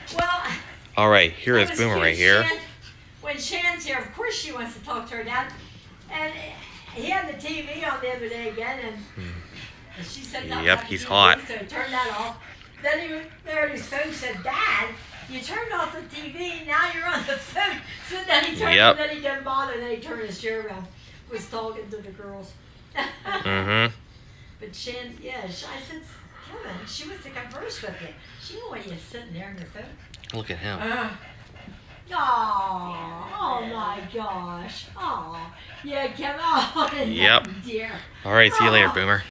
Well, all right, here is Boomer right here. When Shan's here, of course she wants to talk to her dad. And he had the TV on the other day again, and she said something Yep, about he's the TV, hot. so he turned that off. Then he there on his phone said, "Dad, you turned off the TV, now you're on the phone." So then he turned, and then he didn't bother, and then he turned his chair around, was talking to the girls. But Shan, yeah, I said, Kevin, she wants to converse with you. She don't want you sitting there on your phone. Look at him. Oh my gosh. Oh, yeah, Kevin. Oh, yep. Dear. All right, see you later, Boomer.